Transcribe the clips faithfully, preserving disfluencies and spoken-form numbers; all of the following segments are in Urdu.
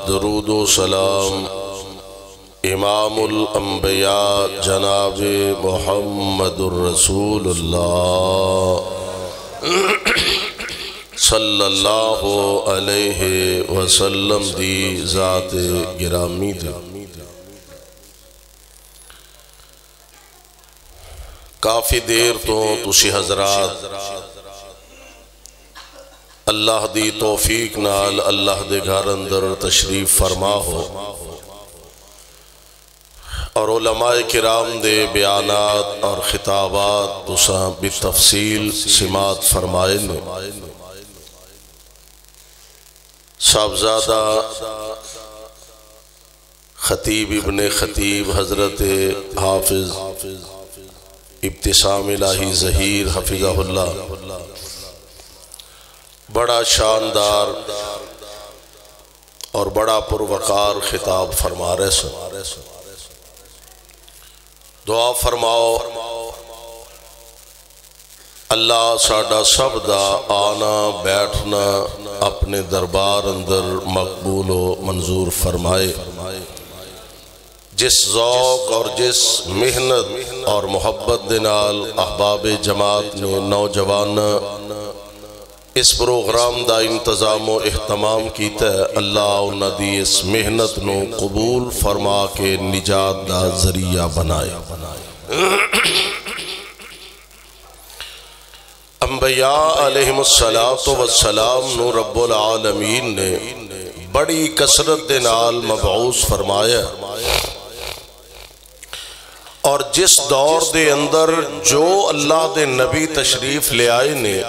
درود و سلام امام الانبیاء جناب محمد الرسول اللہ صلی اللہ علیہ وسلم دی ذات گرامی دی۔ کافی دیر تو تسی حضرات اللہ دی توفیق نال اللہ دے گھر اندر تشریف فرما ہو اور علماء کرام دے بیانات اور خطابات تساں بتفصیل سماعت فرمائے نے۔ صاحبزادہ خطیب ابن خطیب حضرت حافظ ابتسام الہی ظہیر حفظہ اللہ بڑا شاندار اور بڑا پروقار خطاب فرما رہے سن۔ دعا فرماؤ اللہ ساڈا سب دا آنا بیٹھنا اپنے دربار اندر مقبول و منظور فرمائے۔ جس ذوق اور جس محنت اور محبت دے نال احباب جماعت نے نوجوان اس پروگرام دا انتظام و اہتمام کیتا ہے، اللہ انہاں دی اس محنت نو قبول فرما کے نجات دا ذریعہ بنائے۔ انبیاء علیہم السلام نو رب العالمین نے بڑی کثرت دے نال مبعوث فرمایا، اور جس دور دے اندر جو اللہ دے نبی تشریف لے آئے نے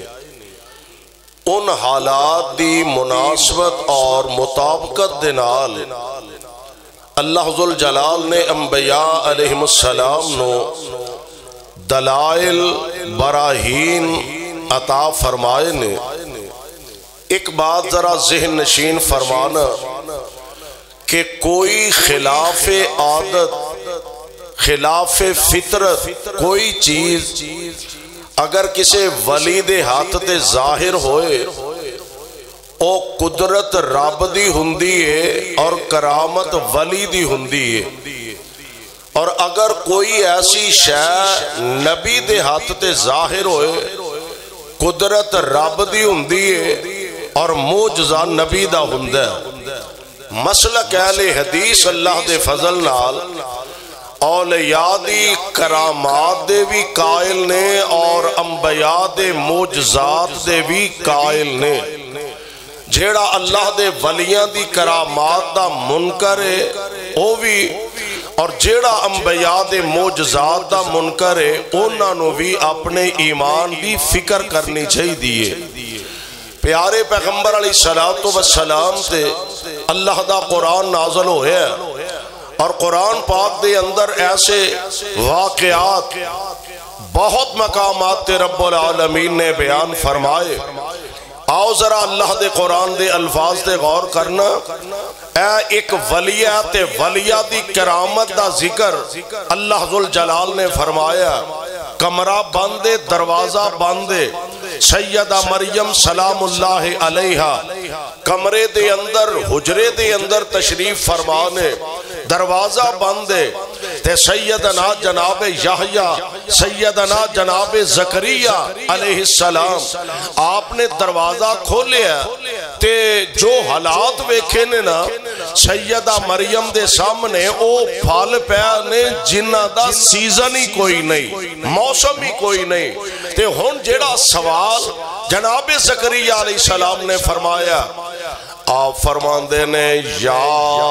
ان حالات دی مناسبت اور مطابقت دے نال اللہ ذوالجلال نے انبیاء علیہم السلام نو دلائل براہین عطا فرمائے نے۔ ایک بات ذرا ذہن نشین فرمانا کہ کوئی خلاف عادت خلاف فطرت کوئی چیز اگر کسی ولی دے ہاتھ تے ظاہر ہوئے او قدرت رب دی ہندی ہے اور کرامت ولی دی ہندی ہے، اور اگر کوئی ایسی شے نبی دے ہاتھ تے ظاہر ہوئے قدرت رب دی ہندی ہے اور معجزہ نبی دا ہندہ ہے۔ مسلک اہل حدیث اللہ دے فضل نال اولیاء دی کرامات دے بھی قائل نے اور انبیاء دے معجزات دے بھی قائل نے۔ جیڑا اللہ دے ولیاں دی کرامات دا منکر ہے او بھی، اور جیڑا انبیاء دے معجزات دا منکر ہے انہاں نو بھی اپنے ایمان دی فکر کرنی چاہی دیئے۔ پیارے پیغمبر علیہ السلام تے اللہ دا قرآن نازل ہوئے ہے، اور قرآن پاک دے اندر ایسے واقعات بہت مقامات تے رب العالمین نے بیان فرمائے۔ آؤ ذرا اللہ دے قرآن دے الفاظ تے غور کرنا۔ اے ایک ولیہ تے ولیہ دی کرامت دا ذکر اللہ ذوالجلال نے فرمایا۔ کمرہ بندے دروازہ بندے، سیدہ مریم سلام اللہ علیہا کمرے دے اندر حجرے دے اندر تشریف فرمانے، دروازہ بندے تے سیدنا جناب یحییٰ سیدنا جناب زکریا علیہ السلام آپ نے دروازہ کھولیا تے جو حالات ویکھے نے نا سیدہ مریم دے سامنے او پھال پیانے جنہ دا سیزن ہی کوئی نہیں، موسم ہی کوئی نہیں۔ تے ہن جیڑا سوال جناب زکریا علیہ السلام نے فرمایا، آپ فرماندے نے یا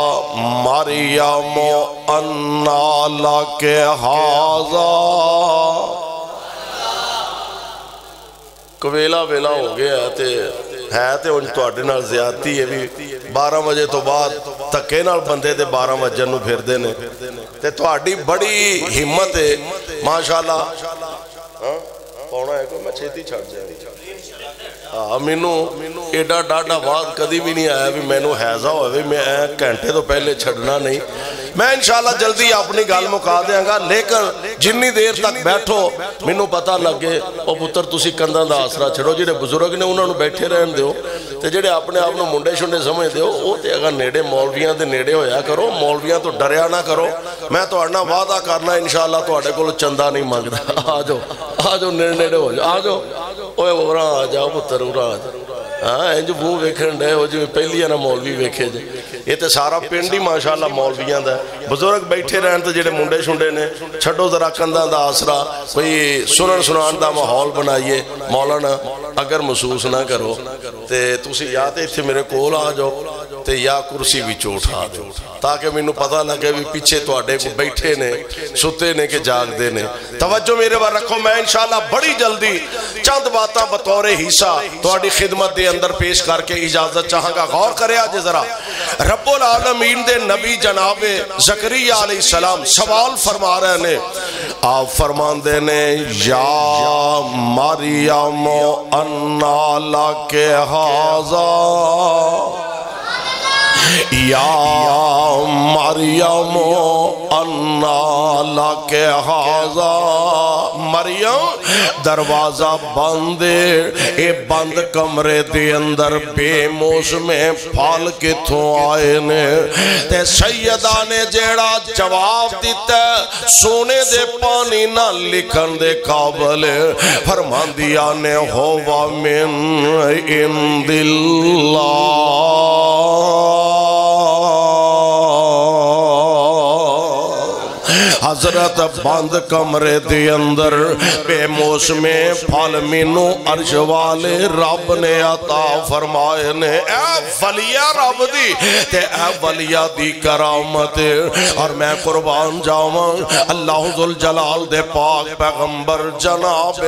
مریم انا لک ھذا، کویلا ویلا ہو گیا تے ہے تے ان تواڈے نال زیادتی ہے بھی بارہ بجے تو بعد تکے نال بندے تے بارہ بجے نو پھر دے نے تے تواڈی بڑی ہمت ہے ماشاءاللہ۔ پونا ہے کوئی میں چھیتی چھڑ جائے مینو ایڈا ڈاڈا واد کدی بھی نہیں آیا بھی مینو حیضہ ہوئے میں گھنٹے تو پہلے چھڑنا نہیں۔ میں انشاءاللہ جلدی اپنی گال مکا دیاں گا، لیکن جنی دیر تک بیٹھو مینو پتہ لگے او پتر تسی کندھاں دا آسرا چھڑو، جڑے بزرگ نے انہوں نے بیٹھے رہن دیو تے جڑے اپنے آپ نو منڈے شنڈے سمجھ دیو او تے اگر نیڑے مولویاں دے نیڑے ہویا کرو مولویاں تو ڈریا نہ کرو میں تو اڑنا وعدہ کرنا انشاءاللہ تو اڑے کو چندہ نہیں مانگ رہا آ جو آ جو نیڑے نیڑے ہو جاؤ آ جو اوے اورا آ جاؤ پتر اورا آ جاؤ ہاں انج بو ویکھن دے ہو جو پہلی نا مولوی ویکھے جے یہ تے سارا پنڈ ہی ماشاءاللہ مولویاں دا ہے بزرگ بیٹھے رہن تے جڑے منڈے شنڈے نے چھڈو ذرا کنداں دا آسرا کوئی سنن سنان دا ماحول بنائیے مولانا اگر محسوس نہ کرو تے تسی یا تے ایتھے میرے کول آ جاؤ تے یا کرسی وچوں اٹھا دو تاکہ مینوں پتہ لگے بھی پیچھے تواڈے کو بیٹھے نے ستے نے کہ جاگ دے نے توجہ میرے ور رکھو میں انشاءاللہ بڑی جلدی چند باتاں بطور حصہ تواڈی خدمت دے اندر پیش کر کے اجازت چاہاں گا غور کرے آج ذرا رب العالمین دے نبی جناب زکریا علیہ السلام سوال فرما رہے نے آپ فرمان دے نے یا مریم انا لک ھذا یا مریم انا لک ھذا مریم دروازہ بند اے بند کمرے دے اندر بے موسم پھال کتھوں آئے نے تے سیدہ نے جیڑا جواب دیتا سونے دے پانی نہ لکھن دے قابل فرمان دیا نے ہوا من عند اللہ حضرت بند کمرے دے اندر بے موسم پھل مینو عرش والے رب نے عطا فرمائے نے اے ولیہ رب دی تے اے ولیہ دی کرامت اور میں قربان جاواں اللہ ذوالجلال دے پاک پیغمبر جناب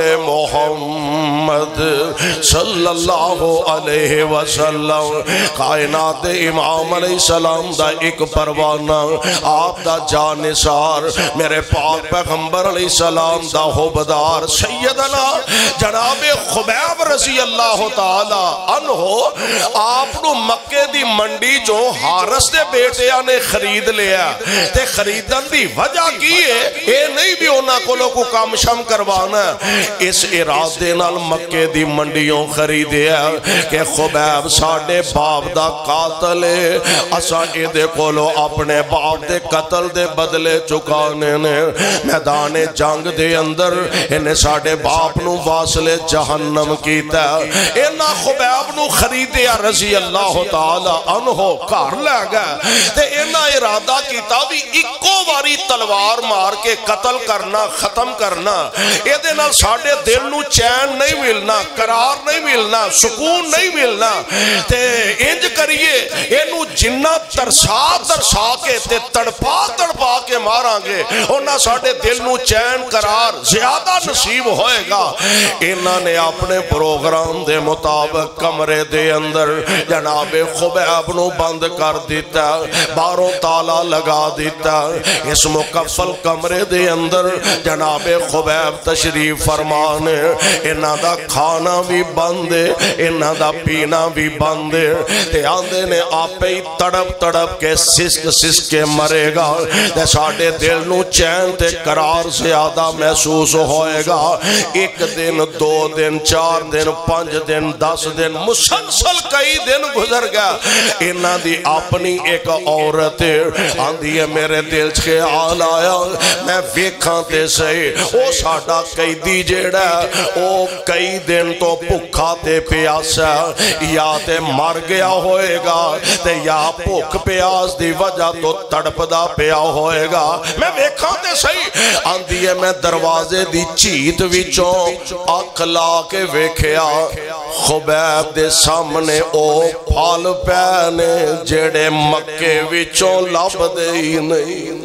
محمد صلی اللہ علیہ وسلم کائنات امام علیہ السلام دا ایک پروانہ آپ دا جانثار میرے پاک پیغمبر علیہ السلام دا حبدار سیدنا جناب خبیب رضی اللہ تعالی عنہ آپ نو مکے دی منڈی جو حارس دے بیٹیاں نے خرید لیا تے خریدن دی وجہ کی ہے اے نہیں بھی ہونا کو لوگوں کام شم کروانا اس ارادے نال مکے دی منڈیوں خریدیا کہ خبیب ساڑھے باپ دا قاتل ہے اسا اے دے کولو اپنے باپ دے قتل دے بدلے چکانے نے میدان جنگ دے اندر انہیں ساڑھے باپ نو واصل جہنم کیتا اینا خبیب نو خریدیا رضی اللہ تعالی عنہ کار لے گا تے اینا ارادہ کیتا بھی اکو واری تلوار مار کے قتل کرنا ختم کرنا اے دے نال ساڑھے دل نو چین نہیں ملنا قرار نہیں ملنا سکون نہیں ملنا تے انج کریے اینو جنہ ترسا ترسا کے تے تڑپا تڑپا کے مارا گے انہاں ساڑھے دل نو چین قرار زیادہ نصیب ہوئے گا انہاں نے اپنے پروگرام دے مطابق کمرے دے اندر جناب خبیب نو بند کر دیتا باروں تالا لگا دیتا اس مکفل کمرے دے اندر جناب خبیب تشریف فرمانے انہاں دا کھانا بھی بندے انہاں دا پینا بھی بندے تے آندے نے آپ ہی تڑپ تڑپ کے سسک سسک کے مرے گا تے ساڑھے دل نو چین تے قرار زیادہ محسوس ہوئے گا ایک دن دو دن چار دن پانچ دن دس دن مسلسل کئی دن گزر گیا انہاں دی اپنی ایک عورت آندھی ہے میرے دل چھے آل آیا میں ویکھاں تے سے او ساڑھا کئی دی جیڑا او کئی دن تو پکھا تے پیاسا یا تے مر گیا ہوئے گا تے یا پک پیاس دی وجہ تو تڑپ دا پیا ہوئے گا میں ویکھاں صحیح آندھی ہے میں دروازے دی چیت وچوں اکلا کے ویکھیا خبیب دے سامنے او پھال پینے جڑے مکے وچوں لب دے ہی نہیں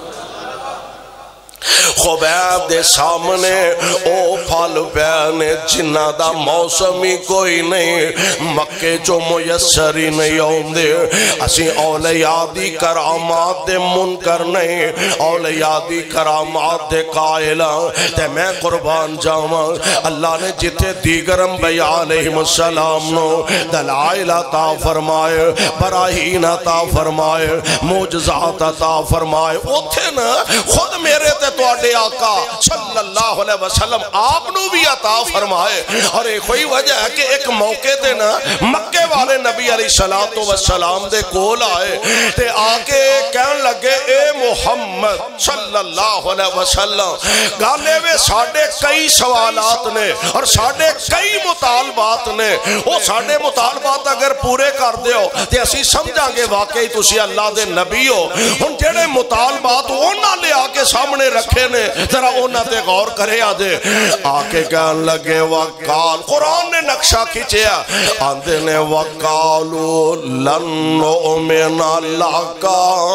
خبیب دے سامنے او پھل پینے جنہ دا موسمی کوئی نہیں مکے جو میسری نہیں ہوندے اسی اولیاء دی کرامات دے منکر نہیں اولیاء دی کرامات دے قائلہ تے میں قربان جاواں اللہ نے جتے دیگر انبیاء علیہ السلام نو دلائل عطا فرمائے براہین عطا فرمائے معجزات عطا فرمائے اوتھے نا خود میرے تے تو آڈے آقا صلی اللہ علیہ وسلم آپ نو بھی عطا فرمائے. اور ایک ہوئی وجہ ہے کہ ایک موقع تے نا مکے والے نبی علیہ السلام دے کول آئے تے آکے کہن لگے اے محمد صلی اللہ علیہ وسلم گالے میں ساڑھے کئی سوالات نے اور ساڑھے کئی مطالبات نے. وہ ساڑھے مطالبات اگر پورے کر دے ہو تے اسی سمجھا گے واقعی تسی اللہ دے نبی ہو. ان جڑے مطالبات اونا لے آکے سامنے رکھے نے ذرا اونا تے غور کرے آدھے. آکے کہن لگے وقال قرآن نے نقشہ کھچیا آندھے نے وقالو لن نؤمن لکا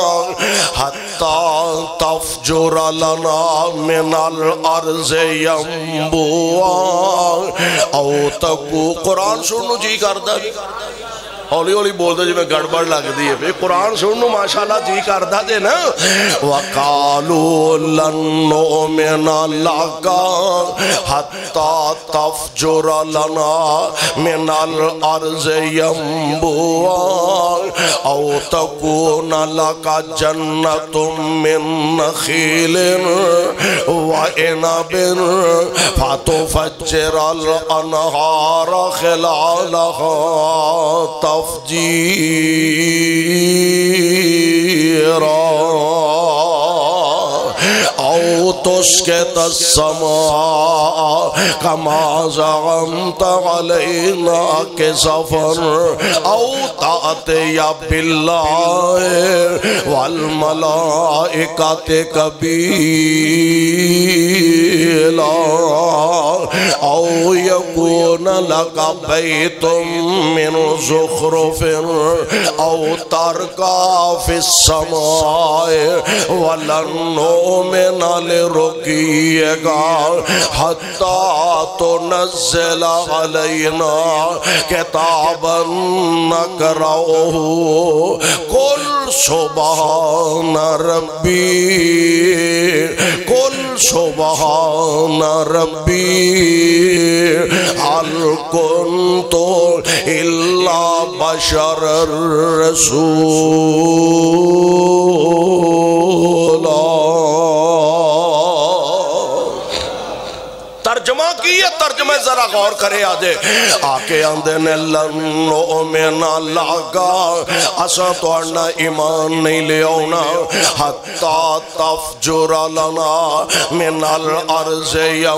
حتی تفجر لنا من الارض ینبوعا او تکو. قرآن سنو جی کردہ ہولی ہولی بول دے جی میں گڑبڑ لگ دی ہے قرآن سنو ماشاءاللہ جی کردہ دے نا. وَقَالُوا لَن نُؤْمِنَ لَكَ حَتَّى تَفْجُرَ لَنَا مِنَ الْأَرْضِ يَنبُوعًا أَوْ تَكُونَ لَكَ جَنَّةٌ مِّن نَخِيلٍ وَعِنَبٍ فَتُفَجِّرَ الْأَنْهَارَ خِلَالَهَا تفجیرا او تسکت السماء کما زعمت علینا کسفر او تأتی باللہ والملائکت کبیلا او یکون لکا بیت من زخرف او ترکا فی السماء ولن نؤمن لرقیگا حتی تنزل علینا کتابا نقرأه قل سبحان ربی قل سبحان ربی حل کنت الا بشر رسولا. ترجمہ کی ہے ترجمہ ذرا غور کرے آجے. آکے آندے نے لن نؤمن لکا اسا تو اڑنا ایمان نہیں لے آونا حتی تفجر لنا من الارض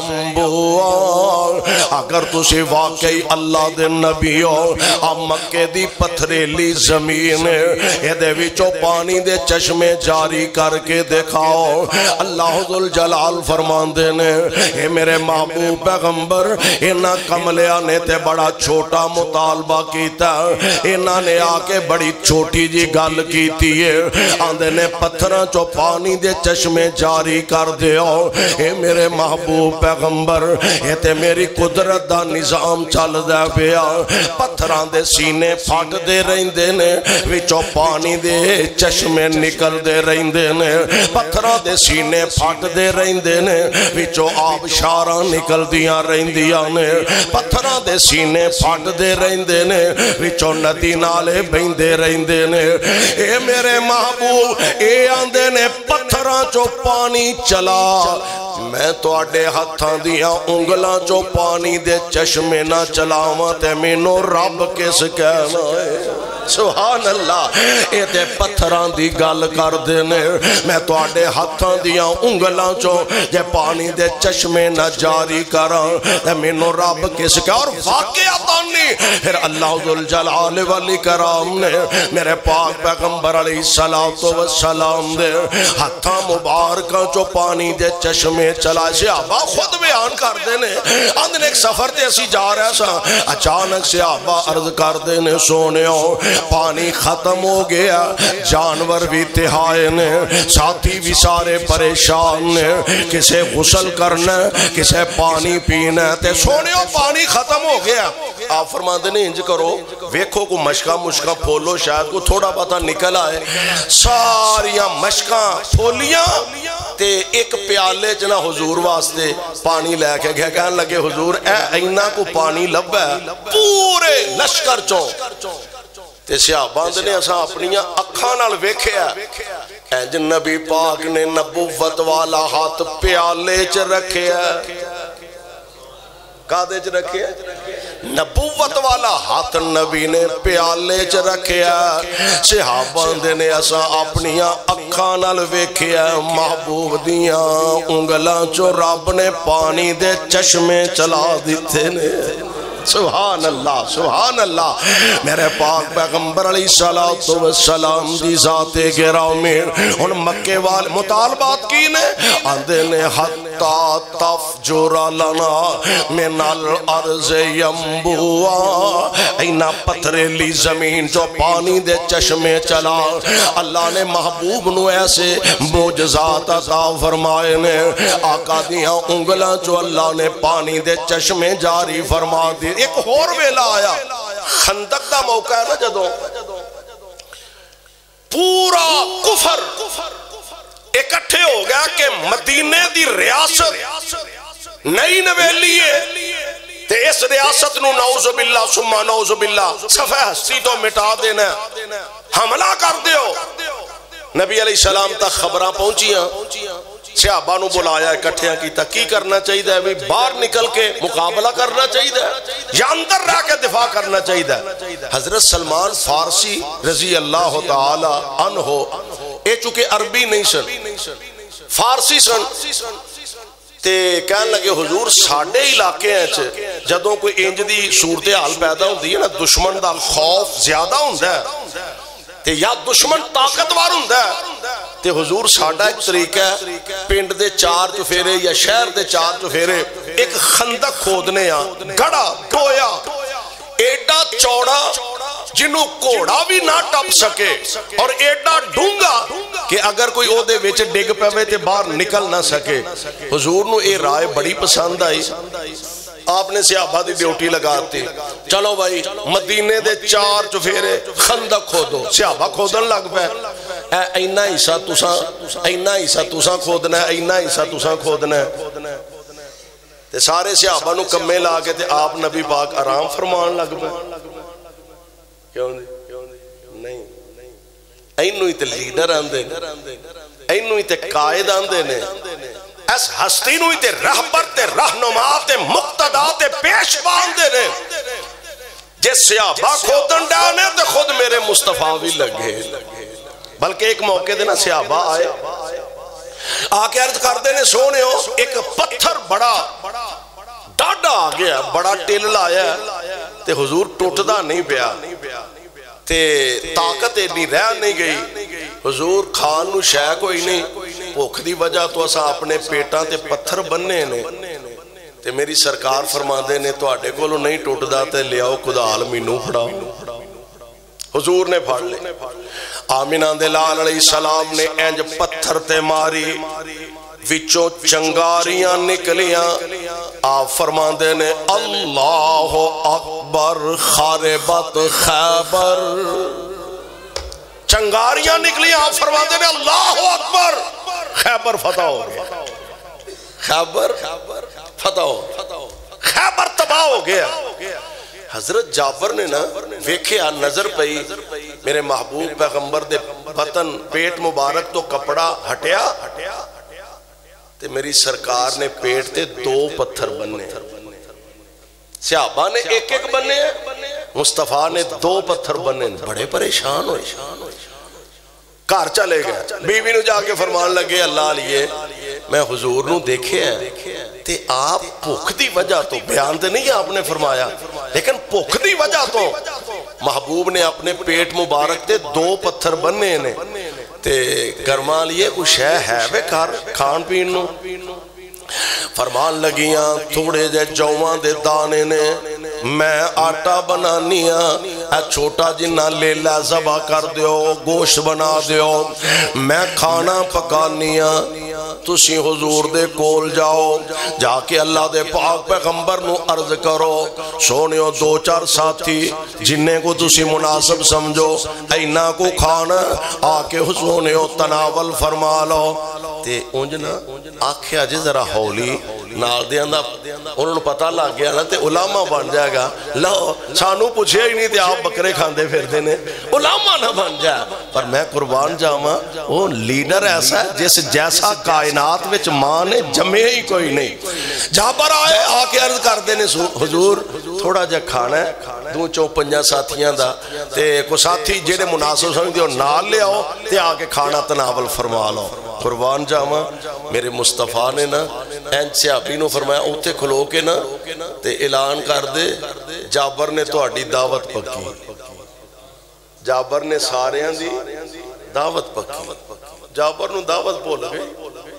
ینبوعا. اگر تسی واقعی اللہ دے نبی ہو اب مکے دی پتھریلی زمین اے دے وچو پانی دے چشمے جاری کر کے دکھاؤ. اللہ ذوالجلال فرمان دے نے اے میرے محبوب پیغمبر انہاں کملیاں نے تے بڑا چھوٹا مطالبہ کیتا انہاں نے آکے بڑی چھوٹی جی گل کیتی ہے آندے نے پتھراں چو پانی دے چشمے جاری کر دیو. اے میرے محبوب پیغمبر اے تے میری قدرت دا نظام چل دے پیا پتھراں دے سینے پھٹ دے رہندے نے وچو پانی دے چشمے نکل دے رہندے نے پتھراں دے سینے پھٹ دے رہندے نے وچو آب شاراں نکل دیاں رہندیاں نے پتھراں دے سینے پھٹ دے رہندے نے وچو ندی نالے بہندے رہندے نے. اے میرے محبوب اے آندے نے پتھراں چو پانی چلا میں تو آڈے ہتھاں دیاں انگلاں چو پانی دے چشمے نہ چلاواں تے مینو رب کس کہنا ہے. سبحان اللہ اے تے پتھراں دی گل کر دینے میں تو آڈے ہتھاں دیاں انگلاں چو جے پانی دے چشمے نہ جاری کراں تے مینو رب کس کہنا. اور واقعات آنی پھر اللہ ذوالجلال والاکرام نے میرے پاک پیغمبر علیہ السلام دے ہتھاں مبارکاں چو پانی دے چشمے چلا. صحابہ خود بیان کر دینے اندن ایک سفر تے اسی جا رہا سا اچانک صحابہ عرض کر دینے سونے ہو پانی ختم ہو گیا جانور بھی تہائے نے ساتھی بھی سارے پریشان نے کسے غسل کرنا کسے پانی پینا تے سونے ہو پانی ختم ہو گیا. آپ فرمان دینے انج کرو ویکھو کو مشکا مشکا پھولو شاید کو تھوڑا پتا نکل آئے ساریاں مشکا پھولیاں تے ایک پیالے جنا حضور واسطے پانی لے کے گیا کہنے لگے حضور اے اینا کو پانی لب ہے پورے لشکر چوں تے صحابہ نے اساں اپنیاں اکھاں نال ویکھیا انج نبی پاک نے نبوت والا ہاتھ پیالے چ رکھیا کادے چ رکھیا نبوت والا ہاتھ نبی نے پیالے چ رکھیا صحابہ دے نے اساں اپنیاں اکھاں نال ویکھیا محبوب دیاں انگلاں چوں رب نے پانی دے چشمے چلا دتے نے سبحان اللہ سبحان اللہ میرے پاک پیغمبر علیہ السلام دی ذات گرامی ان مکے والے مطالبات کی نے آندے نے حتی تفجر لنا من الارض ینبوعا اینا پتھریلی زمین جو پانی دے چشمے چلا اللہ نے محبوب نو ایسے معجزات عطا فرمائے نے آقا دیاں انگلاں جو اللہ نے پانی دے چشمے جاری فرما دی ایک اور ویلا آیا خندق دا موقع ہے نا جدوں پورا کفر اکٹھے ہو گیا کہ مدینے دی ریاست نئی نویلی ہے تے اس ریاست نو نعوذ باللہ سمہ نعوذ باللہ صفحہ ہستی تو مٹا دینا حملہ کر دیو نبی علیہ السلام تک خبراں پہنچیاں صحابہ نو بلایا اکٹھیاں کیتا کی کرنا چاہیے ہے باہر نکل کے مقابلہ کرنا چاہیے یا اندر رہ کے دفاع کرنا چاہیے حضرت سلمان فارسی رضی اللہ تعالی عنہ اے چونکہ عربی نہیں سن فارسی سن تے کہنے لگے حضور ساڑھے علاقے ہیں جدوں کوئی انج دی صورتحال پیدا ہوندی ہے نا دشمن دا خوف زیادہ ہوندا ہے تے یا دشمن طاقتور ہوندا ہے تے حضور ساڑھا ایک طریقہ ہے پنڈ دے چار چفیرے یا شہر دے چار چفیرے ایک خندق کھودنے آ گڑا ٹویا ایڈا چوڑا جنہوں کوڑا بھی نہ ٹپ سکے اور ایڈا ڈونگا کہ اگر کوئی او دے ویچے ڈگ پہ تے باہر نکل نہ سکے حضور نو اے رائے بڑی پسند آئی آپ نے صحابہ دی ڈیوٹی لگاتی چلو بھائی مدینے دے چار چفیرے خندق کھودو صحابہ کھودن لگ پہ اے اینا حصہ تساں اینا حصہ تساں کھودنا ہے اینا حصہ تساں کھودنا ہے تے سارے صحابہ نو کمے لا کے تے آپ نبی پاک آرام فرمان لگ پہ کیوں نہیں اینو ہی تے لیڈر آندے اینو ہی تے قائد آندے نے اس ہستی نو ہی تے رہبر تے رہنما تے مقتدا تے پیشوا آندے نے جس صحابہ کھودن ڈانے تے خود میرے مصطفیٰ بھی لگے بلکہ ایک موقع دینا صحابہ آئے آکے عرض کر دینے سونے ہو ایک پتھر بڑا ڈاڈا آگیا بڑا ٹل لایا تے حضور ٹوٹدا نہیں پیا تے طاقت اتنی رہ نہیں گئی حضور خان نو شے کوئی نہیں بھوک دی وجہ تو اسا اپنے پیٹاں تے پتھر بننے نے تے میری سرکار فرماندے نے تو آڈے کو لو نہیں ٹوٹدا تے لیاؤ کدال مینوں پھڑاؤ حضور نے پھڑ لے آمینہ دلال علیہ السلام نے انج پتھر تے ماری وچوں چنگاریاں نکلیاں آپ فرماندے نے اللہ اکبر خاربت خیبر چنگاریاں نکلیاں آپ فرماندے نے اللہ اکبر خیبر فتح ہو گیا خیبر فتح ہو خیبر تباہ ہو گیا حضرت جعفر نے نا ویکھیا نظر پئی میرے محبوب پیغمبر دے بطن پیٹ مبارک تو کپڑا ہٹیا تے میری سرکار نے پیٹ تے دو پتھر بننے صحابہ نے ایک ایک بننے مصطفیٰ نے دو پتھر بننے بڑے پریشان ہوئے کار چلے گئے بیوی نو جا کے فرمان لگے اللہ علیہ میں حضور نو دیکھے ہیں تے آپ بھوک دی وجہ تو بیان تے نہیں آپ نے فرمایا لیکن بھوک دی وجہ تو محبوب نے اپنے پیٹ مبارک تے دو پتھر بننے نے تے گرما لیے کچھ شے ہے بے کار کھان پین نو فرمان لگیاں تھوڑے جے جوان دے دانے نے میں آٹا بنانیاں اے چھوٹا جنہ لیلہ زبا کر دیو گوشت بنا دیو میں کھانا پکانیاں تسی حضور دے کول جاؤ جا کے اللہ دے پاک پیغمبر نو عرض کرو سونیو دو چار ساتھی جنہیں کو تسی مناسب سمجھو اینا کو کھانا آکے سونیو تناول فرما لو تے اونجنا آکھیا جی ذرا ہولی نال دیاں دا انہوں نے پتہ لگ گیا نا تے علامہ بن جائے گا. لو سانو پوچھے ہی نہیں تے آپ بکرے کھاندے پھر دینے علامہ نہ بن جائے. پر میں قربان جاواں وہ لیڈر ایسا ہے جس جیسا کائنات وچ ماں نے جمے ہی کوئی نہیں. جابر آئے آ کے عرض کر دینے حضور تھوڑا جا کھانا ہے دو چو پنجا ساتھیاں دا تے کو ساتھی جیڑے مناسب سمجھدے ہو نال لے آؤ تے آ کے کھانا تناول فرما لو. قربان جاواں میرے مصطفیٰ نے نا این صحابی نو فرمایا اوتھے کھلو کے نا تے اعلان کر دے جابر نے تہاڈی دعوت پکی. جابر نے ساریاں دی دعوت پکی. جابر نو دعوت بھول گئی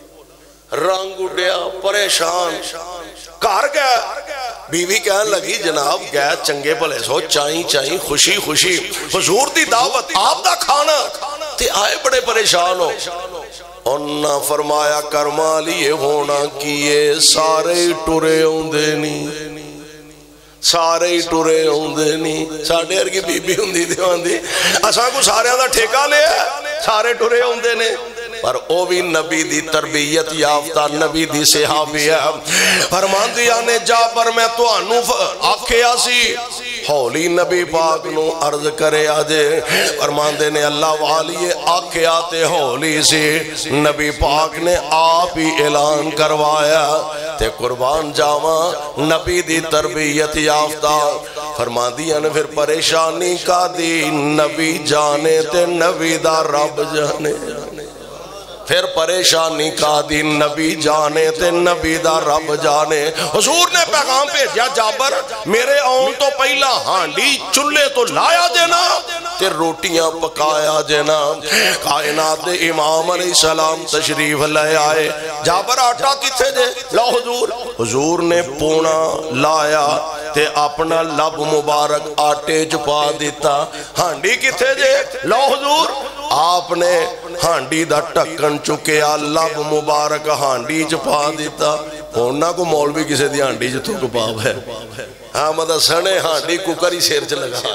رنگ اڈیا پریشان گھر گیا. بیوی کہنے لگی جناب گیا چنگے بھلے سو چائیں چائیں خوشی خوشی حضور دی دعوت آپ دا کھانا تے آئے بڑے پریشان ہو. انہاں فرمایا کرما لیے ہونا کیے سارے ٹرے ہوندے نہیں سارے ٹرے ہوندے نہیں. ساڑھے ارگی بی بی ہوندی دیوان دی اساں کو سارے دا ٹھیکہ لے سارے ٹرے ہوندے نے. پر او بھی نبی دی تربیت یافتہ نبی دی صحابی ہے. فرمان دیا نے جابر میں تو انو آکھیا سی ہولی نبی پاک نو عرض کرے آجے. فرمان دے نے اللہ والی آکھیا تے ہولی سی نبی پاک نے آپ ہی اعلان کروایا تے قربان جاواں نبی دی تربیت یافتہ. فرمان دیا نے پھر پریشانی کا دی نبی جانے تے نبی دا رب جانے. پھر پریشانی کا دی نبی جانے تے نبی دا رب جانے. حضور نے پیغام بھیجا جابر میرے آن تو پہلا ہانڈی چولہے تو لایا دینا تے روٹیاں پکایا دینا. کائنات امام علیہ السلام تشریف لے آئے. جابر آٹا کتھے دے لا حضور. حضور نے پونا لایا تے اپنا لب مبارک آٹے چپا دیتا. ہانڈی کتھے دے لا حضور. آپ نے ہانڈی دا ٹکن چکیا لب مبارک ہانڈی چپا دیتا. ہونا کو مولوی کسے دی ہانڈی جو تو کپاو ہے ہاں مدہ سنے ہانڈی ککری سیر چ لگا.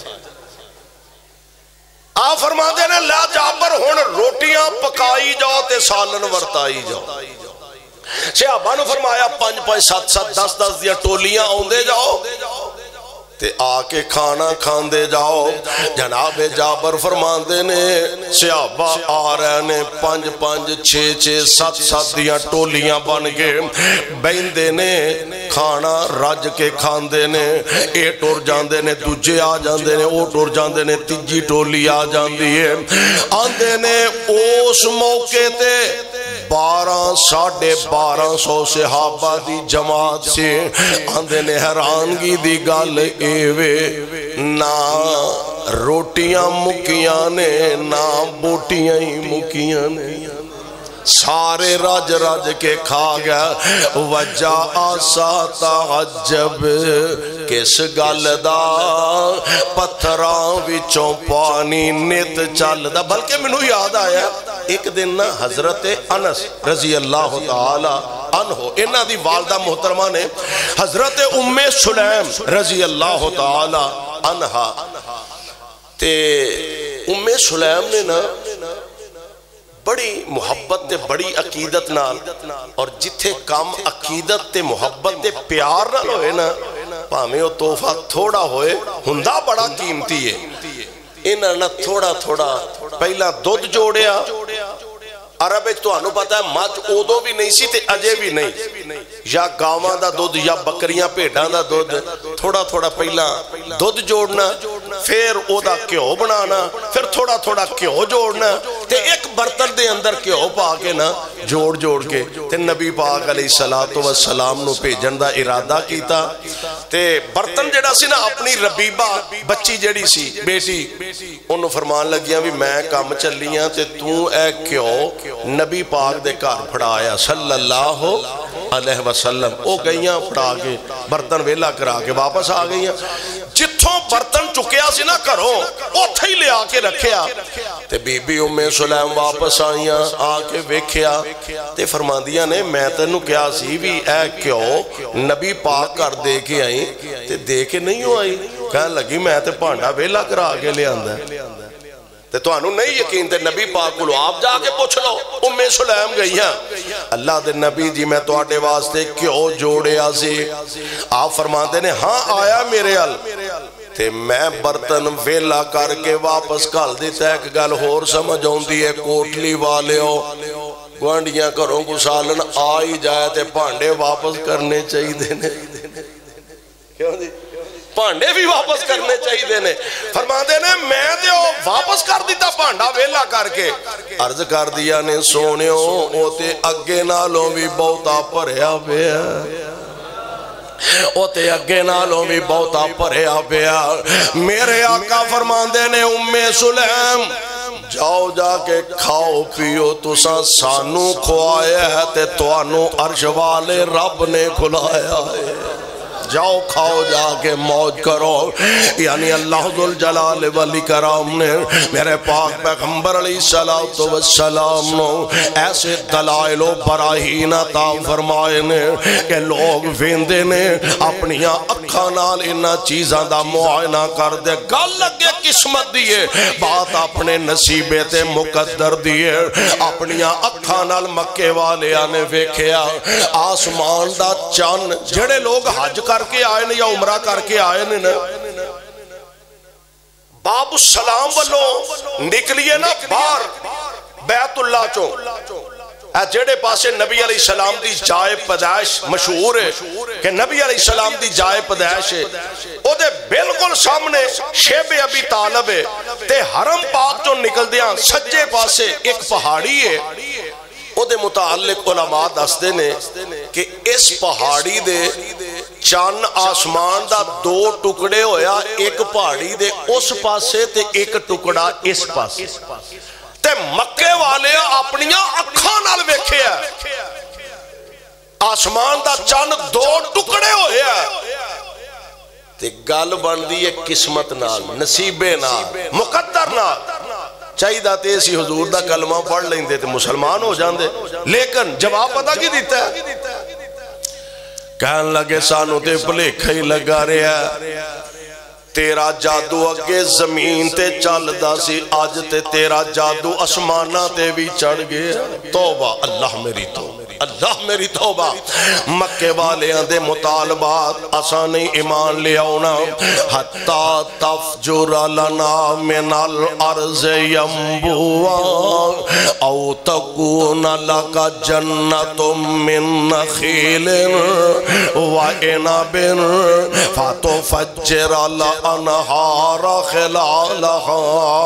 آپ فرما دینے لا جابر ہون روٹیاں پکائی جاؤ تے سالن ورتائی جاؤ. صحابہ نے فرمایا پانچ پانچ سات سات دس دس دیا ٹولیاں آندے جاؤ تے آکے کھانا کھاندے جاؤ. جناب جابر فرمان دے نے صحابہ آ رہے نے پانچ پانچ چھے چھے سات سات دیا ٹولیاں بن کے بیندے نے کھانا رج کے کھاندے نے. اے ٹور جاندے نے دوجے آ جاندے نے او ٹور جاندے نے تیجی ٹولی آ جاندی ہے. آندے نے اس موقع تے بارہ ساڑھے بارہ سو صحابہ دی جماعت سے آندے نے حیرانگی دی گال ایوے نا روٹیاں مکیاں نے نا بوٹیاں ہی مکیاں نے. سارے راج راج کے کھا گیا. وجہ آسا تعجب کس گل دا پتھراں وچوں پانی نت چل دا. بلکہ منو یاد آیا ایک دن نا حضرت انس رضی اللہ تعالی عنہ انہا دی والدہ محترمہ نے حضرت ام سلیم رضی اللہ تعالی عنہ تے ام سلیم نے نا بڑی محبت تے بڑی عقیدت نال اور جتھے کام عقیدت تے محبت تے پیار نال ہوئے نا پاہمیں وہ تحفہ تھوڑا ہوئے ہندہ بڑا قیمتی ہے. انہاں نا تھوڑا تھوڑا پہلا دودھ جوڑیا. عرب تو انہوں پتا ہے مجھ اودو بھی نہیں سی تے اجے بھی نہیں یا گاواں دا دودھ یا بکریاں پیڑاں دا دودھ تھوڑا تھوڑا پہلا دودھ جوڑنا پھر او دا کیو بنانا پھر تھوڑا تھوڑا کیو جوڑنا تے ایک برتن دے اندر کیو پا کے نا جوڑ جوڑ کے تے نبی پاک علیہ السلام نو بھیجن دا ارادہ کیتا. تے برتن جڑا سی نا اپنی ربیبہ بچی جڑی سی بیٹی انہوں فرمان لگیاں بھی میں کام چلیاں تے تو اے کیو نبی پاک دے کار پھڑایا صلی اللہ علیہ وسلم. او گئیاں پھڑا کے برتن ویلا کرا کے واپس آ گئیاں. جتھوں برتن چکیا سی نا کرو اوتھے ہی لے آ کے رکھیا تے بی بی ام سلیم واپس آئیاں آ کے ویکھیا تے فرماندیاں نے میں تینوں کیا سی بھی اے کیوں نبی پاک کر دے کے آئی تے دے کے نہیں ہو آئی. کہنے لگی میں تے پانڈا ویلا کرا کے لے آندہ تے تو انہوں نہیں یقین تے نبی پاک کو آپ جا کے پوچھ لو ام سلیم گئی ہیں اللہ دے نبی جی میں تو آٹے واسطے کیوں جوڑے آزی آپ فرماتے نے ہاں آیا میرے ال تے میں برتن ویلا کر کے واپس کال دیتا ہے کہ گل ہور سمجھ ہوں دی ہے کوٹلی والے ہو گوانڈیاں کروں کو سالن آئی جائے تے پانڈے واپس کرنے چاہی دینے کیوں دی پانڈے بھی واپس کرنے چاہی دینے فرما دینے میں دے ہو واپس کر دیتا پانڈا ویلا کر کے عرض کر دیا نے سونے ہو اوتے اگے نالوں بھی بہتا پریا بیا اوتے اگے نالوں بھی بہتا پریا بیا میرے آقا فرمان دینے ام سلیم جاؤ جا کے کھاؤ پیو تساں سانو کھوایا ہے تے توانو عرش والے رب نے کھلایا ہے جاؤ کھاؤ جا کے موج کرو یعنی اللہ ذوالجلال والاکرام نے میرے پاک پیغمبر علیہ السلام نو ایسے دلائل و براہین عطا فرمائے نے کہ لوگ ویندے نے اپنی اکھاں نال انہاں چیزاں دا معائنہ کر دے گل لگے قسمت دیئے بات اپنے نصیبے تے مقدر دیئے اپنی اکھاں نال مکے والے آنے ویکھیا آسمان دا چان جڑے لوگ حج کر کے آئے نے یا عمرہ کر کے آئے نے باب السلام والوں نکلیے نا بار بیت اللہ چوں جڑے پاسے نبی علیہ السلام دی جائے پیدائش مشہور ہے کہ نبی علیہ السلام دی جائے پیدائش ہے او دے بالکل سامنے شیب ابی طالب ہے تے حرم پاک چوں نکل دیاں سجے پاسے ایک پہاڑی ہے او دے متعلق علماء دستے نے کہ اس پہاڑی دے چان آسمان دا دو ٹکڑے ہویا ایک پہاڑی دے اس پاسے تے ایک ٹکڑا اس پاسے تے مکے والے اپنیاں اکھاں نال ویکھے ہیں آسمان دا چان دو ٹکڑے ہویا تے گل بن دی ہے قسمت نال نصیبے نال مقدر نال چاہی دا تیسی حضور دا کلمہ پڑھ لیں دے تے مسلمان ہو جان دے لیکن جواب پتہ کی دیتا ہے کہن لگے سانو تے پلیکھا ہی لگا رہا تیرا جادو اگے زمین تے چل دا سی آج تے تیرا جادو اسمانہ تے بھی چڑھ گیا توبہ اللہ میری توبہ اللہ میری توبہ مکے والے دے مطالبات آسانی ایمان لے آؤنا حتی تفجر لنا من الارض ینبوعا او تکون لکا جنت من نخیل و عنب فتفجر الانہار خلالها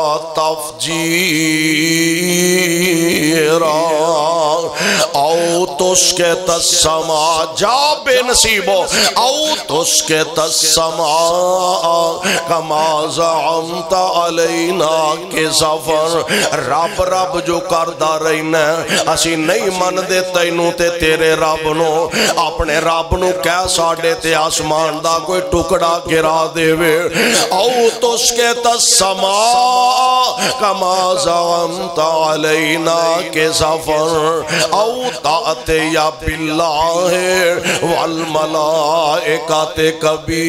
تفجیرا او تسکت السما جا بے نصیبو او تسکت السما کما زعمت علینا کے سفر رب رب جو کردہ رہنا اسی نہیں من دے تینوں تے تیرے رب نو اپنے رب نو کیا ساڑے تے آسمان دا کوئی ٹکڑا گرا دے وے او تسکت السما کما زعمت علینا کے سفر او تا یا باللہ والملائکات کبیلا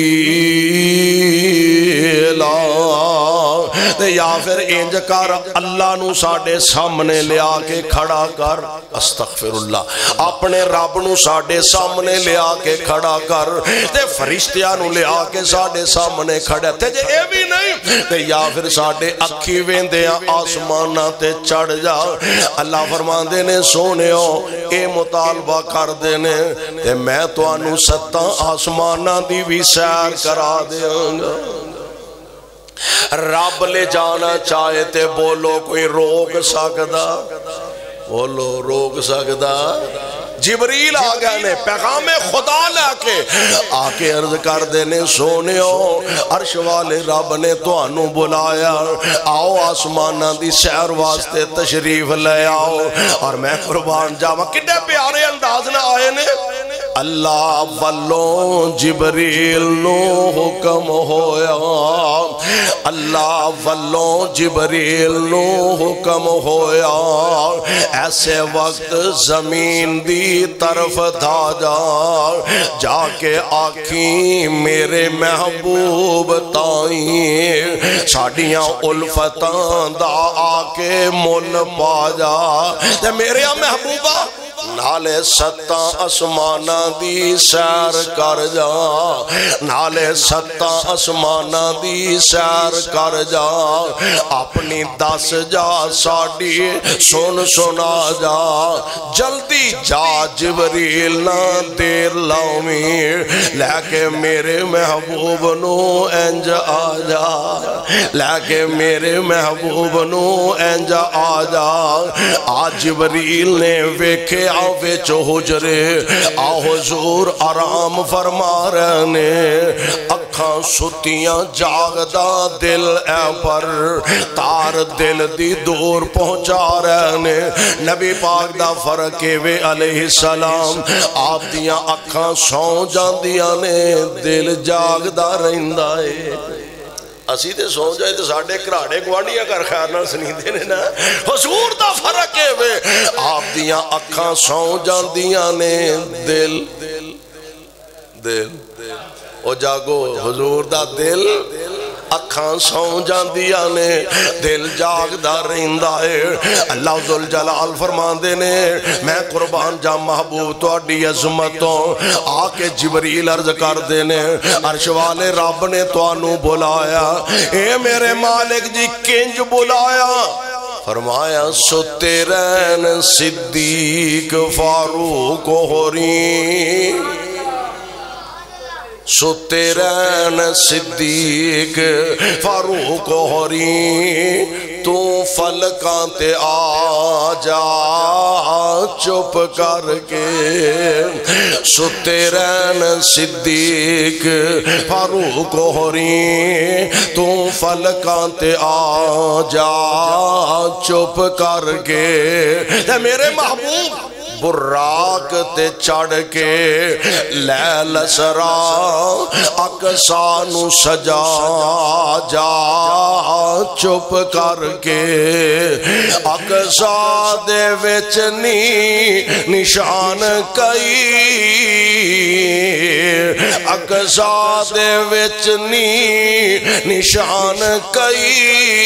یا پھر انج کر اللہ نو ساڑے سامنے لیا کے کھڑا کر استغفر اللہ اپنے رب نو ساڑے سامنے لیا کے کھڑا کر تے فرشتیاں نو لیا کے ساڑے سامنے کھڑا تے جے اے بھی نہیں تے یا پھر ساڑے اکھی ویندیاں آسمانہ تے چڑھ جا اللہ فرمان دینے سونے ہو اے مطالبہ کر دینے تے میں تو انو ستاں آسمانہ دی بھی سیر کرا دیاں گا رب لے جانا چاہے تے بولو کوئی روک سکدا بولو روک سکدا جبریل آگیا نے پیغام خدا لے کے آکے عرض کر دینے سونے ہو عرش والے رب نے تو انو بلایا آؤ آسمانہ دی سیر واسطے تشریف لے آؤ اور میں قربان جاوا کتنے پیارے انداز نہ آئے نے اللہ والوں جبریل نو حکم ہویا اللہ والوں جبریل نو حکم ہویا ایسے وقت زمین دی طرف دھا جا جا کے آکھیں میرے محبوب تائیں ساڑیاں الفتاں دا آکے مل پا جا تے میرے محبوبہ نالے ستاں اسمانہ دی سیر کر جا نالے ستاں اسمانہ دی سیر کر جا اپنی دس جا ساڑی سن سنا جا جلدی جا جبریل نہ دیر لاؤں لے کے میرے محبوب نو انج آ جا لے کے میرے محبوب نو انج آ جا آج جبریل نے ویکھے آوے چو حجرے آ حضور آرام فرما رہنے اکھاں ستیاں جاگدہ دل اے پر تار دل دی دور پہنچا رہنے نبی پاک دا فرقے وے علیہ السلام آپ دیاں اکھاں سو جان دیاں نے دل جاگدہ رہندائے اسی تے سو جائے تے ساڑھے کراڑے گوانڈیاں کر خیر نہ سنی دینے نا حضور دا فرق ہے وے آپ دیاں اکھاں سو جان دیاں نے دل دل او جاگو حضور دا دل اکھاں سو جان دیاں نے دل جاگ دا رہندہ ہے اللہ ذوالجلال فرمان دینے میں قربان جا محبوب تو اڈی عظمتوں آکے جبریل عرض کر دینے عرش والے رب نے تو انو بلایا اے میرے مالک جی کنج بلایا فرمایا ستے رین صدیق فاروق ہوری ستے رین صدیق فاروق ہوری تو فلکاں تے آ جا چپ کر کے ستے رین صدیق فاروق ہوری تو فلکاں تے آ جا چپ کر کے اے میرے محبوب براق تے چڑھ کے لیل سرا اقصانو سجا جا چپ کر کے اقصا دے وچنی نشان کئی اقصا دے وچنی نشان کئی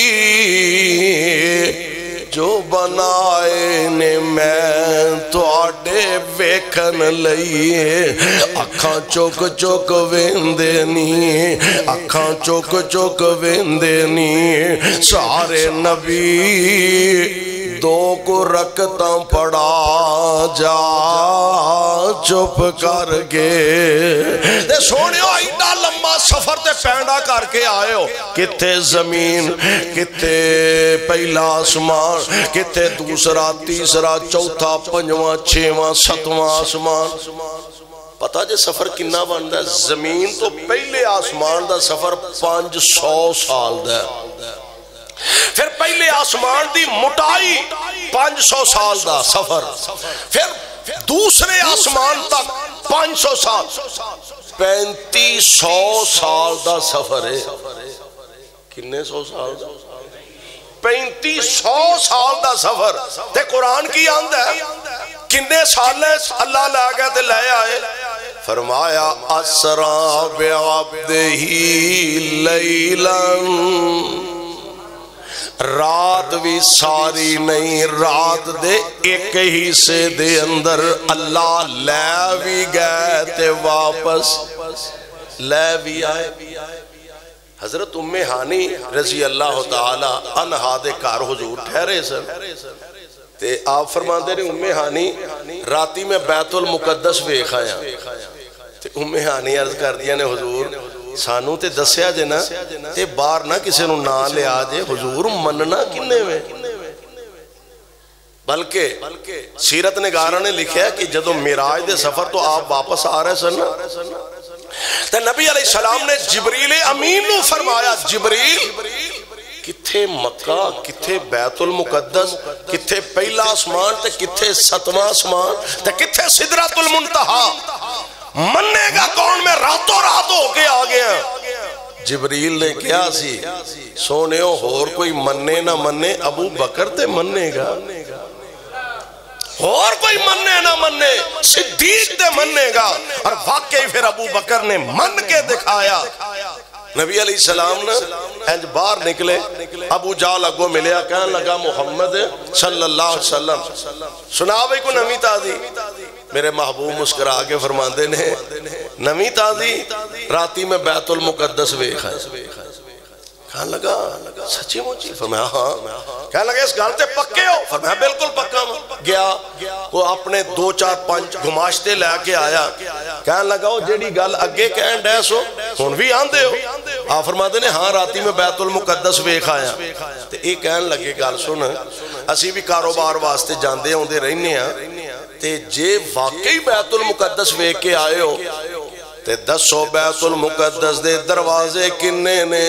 جو بنائے نے میں تو آڈے ویکھن لئیے اکھاں چوک چوک ویندینی اکھاں چوک چوک ویندینی سارے نبی دو کو رکھتاں پڑا جا چپ کر کے دے سونے ہو ایڈا لمبا سفر تے پینڈا کر کے آئے ہو کتے زمین کتے پہلا آسمان کتے دوسرا تیسرا چوتھا پنجواں چھواں ستواں آسمان پتا جے سفر کنا بندا ہے زمین تو پہلے آسمان دا سفر پانچ سو سال دا ہے پھر پہلے آسمان دی مٹائی پانچ سو سال دا سفر پھر دوسرے آسمان تک پانچ سو سال پینتی سو سال دا سفر ہے کنے سو سال دا پینتی سو سال دا سفر تے قرآن کی آند ہے کنے سال ہے اللہ لے گئے تے لے آئے فرمایا اسرا بعبدہی لیلن رات بھی ساری نہیں رات دے ایک ہی سے دے اندر اللہ لے بھی گئے تے واپس لے بھی آئے حضرت ام ہانی رضی اللہ تعالی عنہا دے کار حضور ٹھہرے سن تے آپ فرمان دے رہے ام ہانی راتی میں بیت المقدس ویکھایا تے ام ہانی عرض کر دیا نے حضور سانو تے دسیا جے نا تے بار نہ کسے نو نہ لے آجے حضور مننا کنے میں بلکہ سیرت نگارہ نے لکھیا کہ جدو معراج دے سفر تو آپ واپس آ رہے سن تے نبی علیہ السلام نے جبریل امین نو فرمایا جبریل کتھے مکہ کتھے بیت المقدس کتھے پہلا آسمان تے کتھے ستواں آسمان تے کتھے سدرۃ المنتہا مننے گا کون؟ میں راتوں رات ہو کے آ گیا۔ جبریل نے کیا سی سونے اور کوئی مننے نہ مننے، ابو بکر تے مننے گا، اور کوئی مننے نہ مننے صدیق تے مننے گا۔ اور واقعی پھر ابو بکر نے من کے دکھایا۔ نبی علیہ السلام نے انج باہر نکلے، ابو جال اگو ملیا، کہنے لگا محمد صلی اللہ علیہ وسلم سنا بھئی کو نمی تازی۔ میرے محبوب مسکرا کے فرماندے نے نمی تازی راتی میں بیت المقدس ویکھا ہے۔ کہنے لگا سچی مچی؟ فرمایا ہاں۔ کہنے لگا اس گھر تے پکے ہو؟ فرمایا بالکل پکا ہوں۔ گیا وہ اپنے دو چار پانچ گماشتے لے کے آیا، کہنے لگا وہ جیڑی گل اگے کہن ڈیس ہو ہون بھی آندے ہو؟ آپ فرماتے نے ہاں راتی میں بیت المقدس ویکھ آیا۔ تے ایک کہن لگے گل سن، اسی بھی کاروبار واسطے جاندے ہوندے رہنے ہیں، تے جے واقعی بیت المقدس ویکھ کے آئے ہو تے دسو بیت المقدس دے دروازے کنے نے؟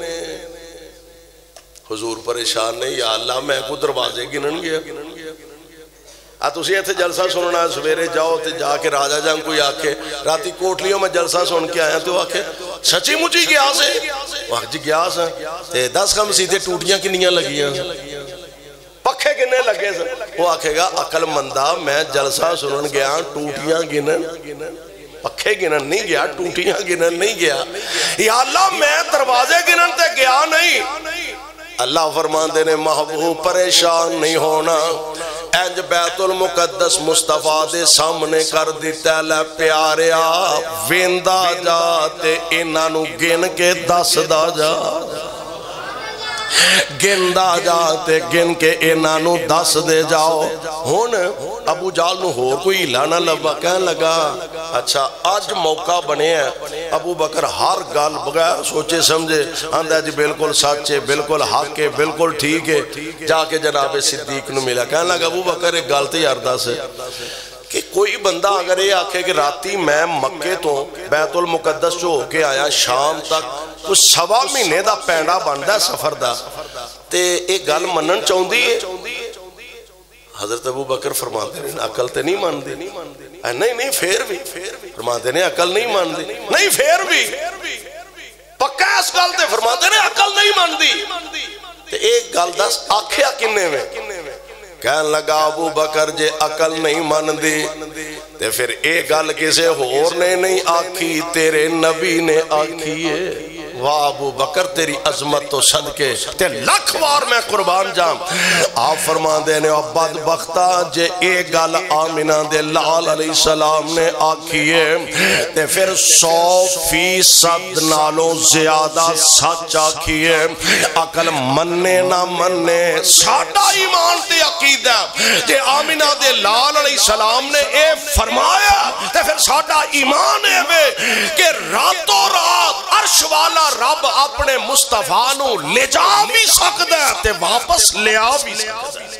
حضور پریشان نہیں، یا اللہ میں کو دروازے گنن گیا۔ تسی ایتھے جلسہ سننا ہے، سویرے جاؤ تے جا کے راجہ جان کوئی آکے راتی کوٹلیوں میں جلسہ سن کے آیا تو آکے سچی مجھے گیا سے؟ وقت جی گیا سے تے دس کم سیدھے ٹوٹیاں کنیاں لگیاں پکھے گنے لگے سے۔ وہ آکھے گا عقل مندہ میں جلسہ سنن گیا ٹوٹیاں گنن، پکھے گنن نہیں گیا، ٹوٹیاں گنن نہیں گیا۔ یا اللہ میں دروازے گنن تے گیا نہیں۔ اللہ فرمان دینے محبوب پریشان نہیں ہونا، اینج بیت المقدس مصطفیٰ دے سامنے کر دیتا لے پیاریا، ویندہ جاتے انہوں گن کے دس دا جا، گن دا جاتے گن کے انہوں دس دے جاؤ۔ ہون ابو جال نو ہور کوئی لانا لبا، کہنے لگا اچھا آج موقع بنے ہیں۔ ابو بکر ہر گال بغیر سوچے سمجھے آندھا جی بالکل سچے، بالکل حق ہے، بالکل ٹھیک ہے، جا کے جناب صدیق نو ملا۔ کہنے لگا ابو بکر ایک گالتے یاردہ سے کہ کوئی بندہ اگر یہ آکھے کہ راتی میں مکے تو بیت المقدس جو ہو کے آیا شام تک کچھ سوا مہینے دا پینڈا بندہ ہے سفر دا، تے ایک گال منن چاہوں دی ہے؟ حضرت ابو بکر فرماتے ہیں عقل تے نہیں مان دی، نہیں نہیں پھر بھی فرماتے ہیں عقل نہیں مان دی، نہیں پھر بھی پکا اس گال تے فرماتے ہیں عقل نہیں مان دی۔ تے ایک گال دس آکھیا کنے میں؟ کہنے لگا ابو بکر جے عقل نہیں مان دی تے پھر ایک گال کسے ہور نے نہیں آکھی، تیرے نبی نے آکھی ہے۔ واہ ابو بکر تیری عظمت تو صدقے تے لکھ بار میں قربان جام۔ آپ فرمان دینے اور بدبختہ جے ایک گال آمینہ دے لال علیہ السلام نے آکھیے تے پھر سو فیصد نالوں زیادہ سچ آکھیے۔ عقل مننے نہ مننے ساڑھا ایمان تے عقیدہ جے آمینہ دے لال علیہ السلام نے اے فرمایا تے پھر ساڑھا ایمان ہے بے کہ راتوں رات عرش والا رب اپنے مصطفیٰ نو لے جا بھی سکتا ہے تے واپس لے آ بھی سکتا ہے۔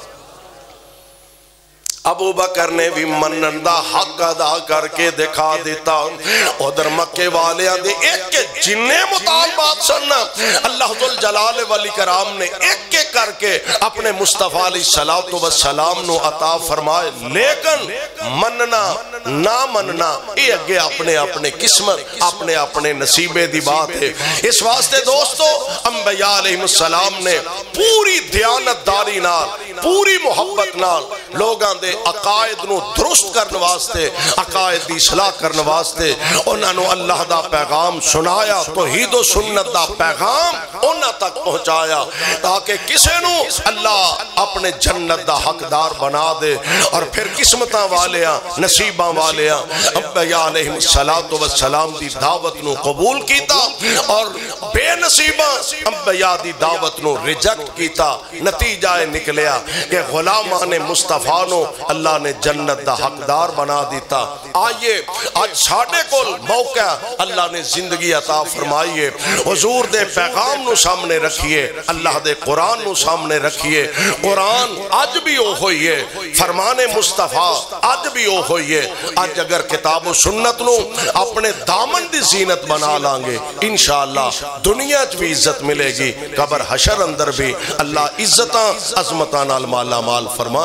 ابو بکر نے بھی منندہ حق ادا کر کے دکھا دیتا۔ ادھر مکے والے آندے ایک کے جننے مطالبات سننا اللہ ذوالجلال والاکرام نے ایک ایک کر کے اپنے مصطفیٰ علیہ السلام نو عطا فرمائے، لیکن مننا نہ مننا یہ اگے اپنے اپنے قسمت اپنے اپنے نصیبے دی بات ہے۔ اس واسطے دوستو انبیاء علیہ السلام نے پوری دیانت داری نال پوری محبت نال لوگاں دے عقائد نو درست کرنے واسطے عقائد دی اصلاح کرنے واسطے انہاں نو اللہ دا پیغام سنایا، توحید و سنت دا پیغام انہاں تک پہنچایا تاکہ کسے نو اللہ اپنے جنت دا حقدار بنا دے۔ اور پھر قسمتاں والیاں نصیباں والیاں انبیاء علیہ السلام دی دعوت نو قبول کیتا اور بے نصیباں انبیاء دی دعوت نو ریجیکٹ کیتا۔ نتیجہ نکلیا کہ غلامان مصطفیٰ نو اللہ نے جنت دا حقدار بنا دیتا۔ آئیے آج ساڑھے کول موقع اللہ نے زندگی عطا فرمائیے، حضور دے پیغام نو سامنے رکھیے، اللہ دے قرآن نو سامنے رکھیے۔ قرآن آج بھی او ہوئیے، فرمان مصطفیٰ آج بھی او ہوئیے۔ آج اگر کتاب و سنت نو اپنے دامن دی زینت بنا لانگے انشاءاللہ دنیا چ بھی عزت ملے گی، قبر حشر اندر بھی اللہ عزتاں عظمتاں نال مالا مال فرمان گے۔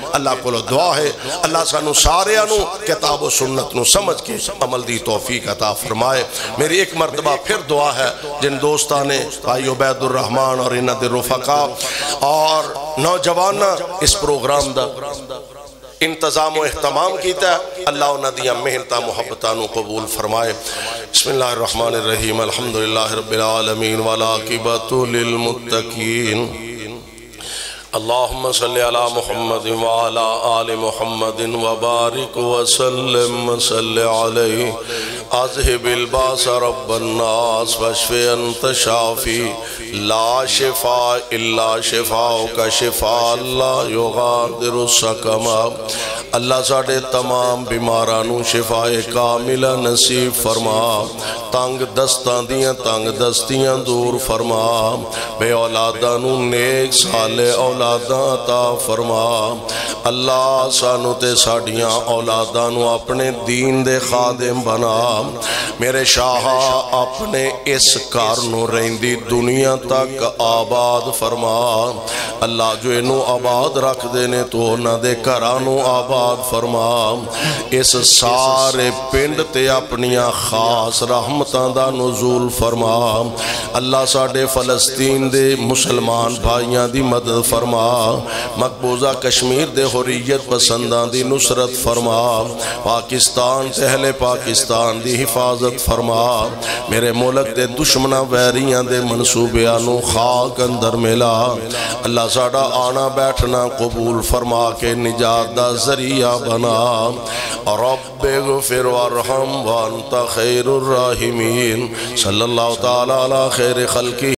اللہ کو دعا ہے اللہ سانو سارے انو کتاب و سنت نو سمجھ کے عمل دی توفیق عطا فرمائے۔ میری ایک مرتبہ پھر دعا ہے جن دوستان نے بھائی عبید الرحمن اور انہ دے رفقا اور نوجوان اس پروگرام دا انتظام و اہتمام کیتا ہے، اللہ انہ دیا محنتہ محبتانو قبول فرمائے۔ بسم اللہ الرحمن الرحیم، الحمدللہ رب العالمین والعاقبۃ للمتقین، اللہم صلی علی محمد وعلی آل محمد وبارک وسلم صلی علیہ، اذہب الباس رب الناس واشف انت شافی، لا شفاء الا شفاؤک شفاء لا یغادر سقما۔ اللہ ساڑھے تمام بیمارانو شفاء کاملہ نصیب فرما، تنگ دستان دیاں تنگ دستیاں دور فرما، بے اولادانو نیک صالح اولاداں عطا فرما۔ اللہ سانو تے ساڑیاں اولادانو اپنے دین دے خادم بنا، میرے شاہ اپنے اس کارنو رہندی دنیا تک آباد فرما۔ اللہ جو انو آباد رکھ دینے تو نہ دے کرانو آباد فرما، اس سارے پنڈ تے اپنیاں خاص رحمتاں دا نزول فرما۔ اللہ ساڑے فلسطین دے مسلمان بھائیاں دی مدد فرما، مقبوضہ کشمیر دے حریت پسندان دی نصرت فرما، پاکستان تے اہل پاکستان دی حفاظت فرما، میرے ملک دے دشمنہ ویریاں دے منصوبیانو خاک اندر ملا۔ اللہ ساڑا آنا بیٹھنا قبول فرما کے نجات دا ذریعہ بنا۔ رب اغفر وارحم وانت خیر الراحمین، صلی اللہ تعالی علی خیر خلقی